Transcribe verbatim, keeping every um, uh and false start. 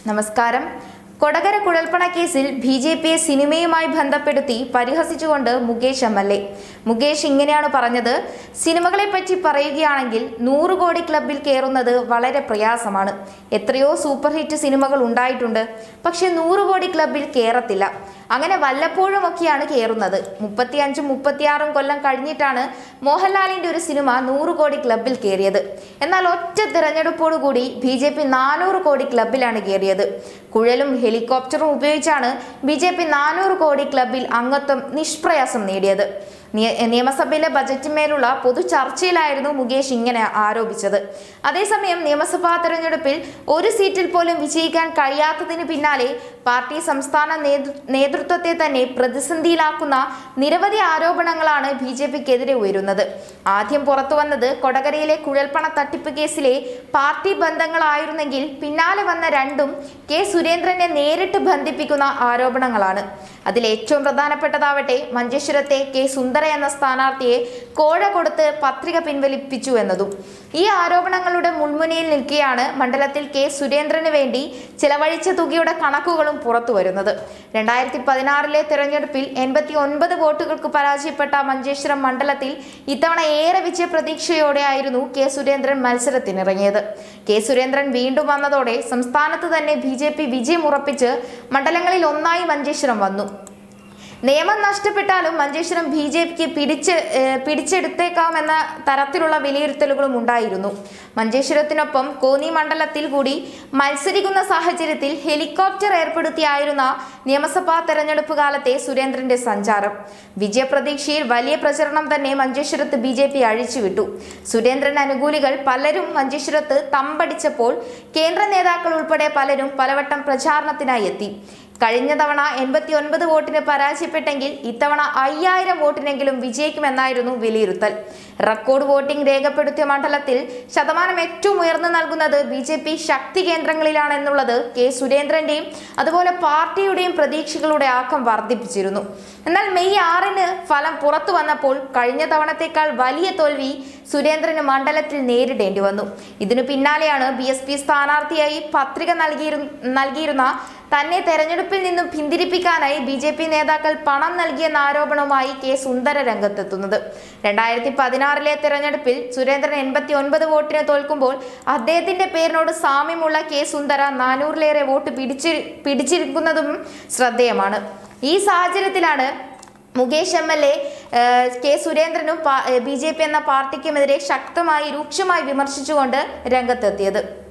നമസ്കാരം. കൊടകര കുഴൽപ്പണ കേസിൽ B J പിയെ സിനിമയുമായി ബന്ധപ്പെടുത്തി പരിഹസിച്ചുകൊണ്ട് Mukesh M L A. Mukesh ഇങ്ങനെയാണ് പറഞ്ഞത്: സിനിമകളെ പറ്റി പറയുകയാണെങ്കിൽ നൂറ് കോടി ക്ലബിൽ കയറുന്നത് വളരെ പ്രയാസമാണ്. എത്രയോ സൂപ്പർ ഹിറ്റ് സിനിമകൾ ഉണ്ടായിട്ടുണ്ട്, പക്ഷെ നൂറ് കോടി ക്ലബിൽ കയറത്തില്ല. അങ്ങനെ വല്ലപ്പോഴും ഒക്കെയാണ് കയറുന്നത്. മുപ്പത്തിയഞ്ചും മുപ്പത്തിയാറും കൊല്ലം കഴിഞ്ഞിട്ടാണ് മോഹൻലാലിന്റെ ഒരു സിനിമ നൂറ് കോടി ക്ലബിൽ കയറിയത്. എന്നാൽ ഒറ്റ തിരഞ്ഞെടുപ്പോടുകൂടി ബി ജെ പി നാനൂറ് കോടി ക്ലബിലാണ് കയറിയത്. കുഴലും ഹെലികോപ്റ്ററും ഉപയോഗിച്ചാണ് ബി ജെ പി നാനൂറ് കോടി ക്ലബിൽ അംഗത്വം നിഷ്പ്രയാസം നേടിയത്. നിയമസഭയിലെ ബജറ്റിന്മേലുള്ള പൊതു ചർച്ചയിലായിരുന്നു മുകേഷ് ഇങ്ങനെ ആരോപിച്ചത്. അതേസമയം നിയമസഭാ തെരഞ്ഞെടുപ്പിൽ ഒരു സീറ്റിൽ പോലും വിജയിക്കാൻ കഴിയാത്തതിന് പിന്നാലെ പാർട്ടി സംസ്ഥാന നേതൃത്വത്തെ തന്നെ പ്രതിസന്ധിയിലാക്കുന്ന നിരവധി ആരോപണങ്ങളാണ് ബി ജെ പിക്കെതിരെ ഉയരുന്നത്. ആദ്യം പുറത്തു വന്നത് കൊടകരയിലെ കുഴൽപ്പണ തട്ടിപ്പ് കേസിലെ പാർട്ടി ബന്ധങ്ങളായിരുന്നെങ്കിൽ പിന്നാലെ വന്ന രണ്ടും കെ സുരേന്ദ്രനെ നേരിട്ട് ബന്ധിപ്പിക്കുന്ന ആരോപണങ്ങളാണ്. അതിൽ ഏറ്റവും പ്രധാനപ്പെട്ടതാവട്ടെ മഞ്ചേശ്വരത്തെ കെ സുന്ദര എന്ന സ്ഥാനാർത്ഥിയെ കോഴ കൊടുത്ത് പത്രിക പിൻവലിപ്പിച്ചു എന്നതും. ഈ ആരോപണങ്ങളുടെ മുൾമുനയിൽ നിൽക്കെയാണ് മണ്ഡലത്തിൽ കെ സുരേന്ദ്രന് വേണ്ടി ചെലവഴിച്ച തുകയുടെ കണക്കുകളും പുറത്തു വരുന്നത്. രണ്ടായിരത്തി പതിനാറിലെ തെരഞ്ഞെടുപ്പിൽ എൺപത്തി ഒൻപത് വോട്ടുകൾക്ക് പരാജയപ്പെട്ട മഞ്ചേശ്വരം മണ്ഡലത്തിൽ ഇത്തവണ ഏറെ വിജയ പ്രതീക്ഷയോടെയായിരുന്നു കെ സുരേന്ദ്രൻ മത്സരത്തിനിറങ്ങിയത്. കെ സുരേന്ദ്രൻ വീണ്ടും വന്നതോടെ സംസ്ഥാനത്ത് തന്നെ ബി ജെ പി വിജയം ഉറപ്പിച്ച് മണ്ഡലങ്ങളിൽ ഒന്നായി മഞ്ചേശ്വരം വന്നു. നിയമം നഷ്ടപ്പെട്ടാലും മഞ്ചേശ്വരം ബി ജെ പിക്ക് പിടിച്ച് പിടിച്ചെടുത്തേക്കാമെന്ന തരത്തിലുള്ള വിലയിരുത്തലുകളും ഉണ്ടായിരുന്നു. മഞ്ചേശ്വരത്തിനൊപ്പം കോന്നി മണ്ഡലത്തിൽ കൂടി മത്സരിക്കുന്ന സാഹചര്യത്തിൽ ഹെലികോപ്റ്റർ ഏർപ്പെടുത്തിയായിരുന്ന നിയമസഭാ തെരഞ്ഞെടുപ്പ് കാലത്തെ സുരേന്ദ്രന്റെ സഞ്ചാരം. വിജയപ്രതീക്ഷയിൽ വലിയ പ്രചരണം തന്നെ മഞ്ചേശ്വരത്ത് ബി ജെ പി അഴിച്ചുവിട്ടു. സുരേന്ദ്രൻ അനുകൂലികൾ പലരും മഞ്ചേശ്വരത്ത് തമ്പടിച്ചപ്പോൾ കേന്ദ്ര നേതാക്കൾ ഉൾപ്പെടെ പലരും പലവട്ടം പ്രചാരണത്തിനായി എത്തി. കഴിഞ്ഞ തവണ എൺപത്തി ഒൻപത് വോട്ടിന് പരാജയപ്പെട്ടെങ്കിൽ ഇത്തവണ അയ്യായിരം വോട്ടിനെങ്കിലും വിജയിക്കുമെന്നായിരുന്നു വിലയിരുത്തൽ. റെക്കോർഡ് വോട്ടിംഗ് രേഖപ്പെടുത്തിയ മണ്ഡലത്തിൽ ശതമാനം ഏറ്റവും ഉയർന്നു നൽകുന്നത് ബി ജെ പി ശക്തി കേന്ദ്രങ്ങളിലാണെന്നുള്ളത് കെ സുരേന്ദ്രന്റെയും അതുപോലെ പാർട്ടിയുടെയും പ്രതീക്ഷകളുടെ ആക്കം വർദ്ധിപ്പിച്ചിരുന്നു. എന്നാൽ മെയ് ആറിന് ഫലം പുറത്തു വന്നപ്പോൾ കഴിഞ്ഞ തവണത്തേക്കാൾ വലിയ തോൽവി സുരേന്ദ്രന് മണ്ഡലത്തിൽ നേരിടേണ്ടി വന്നു. ഇതിനു പിന്നാലെയാണ് ബി എസ് പി സ്ഥാനാർത്ഥിയായി പത്രിക നൽകിയിരു നൽകിയിരുന്ന തന്നെ തെരഞ്ഞെടുപ്പിൽ നിന്നും പിന്തിരിപ്പിക്കാനായി ബി ജെ പി നേതാക്കൾ പണം നൽകിയെന്ന ആരോപണവുമായി കെ സുന്ദര രംഗത്തെത്തുന്നത്. രണ്ടായിരത്തി പതിനാറിലെ തെരഞ്ഞെടുപ്പിൽ സുരേന്ദ്രൻ എൺപത്തി ഒൻപത് വോട്ടിന് തോൽക്കുമ്പോൾ അദ്ദേഹത്തിന്റെ പേരിനോട് സാമ്യമുള്ള കെ സുന്ദര നാനൂറിലേറെ വോട്ട് പിടിച്ചി പിടിച്ചിരിക്കുന്നതും ശ്രദ്ധേയമാണ്. ഈ സാഹചര്യത്തിലാണ് Mukesh M L A K സുരേന്ദ്രനും ബി ജെ പി എന്ന പാർട്ടിക്കുമെതിരെ ശക്തമായി രൂക്ഷമായി വിമർശിച്ചുകൊണ്ട് രംഗത്തെത്തിയത്.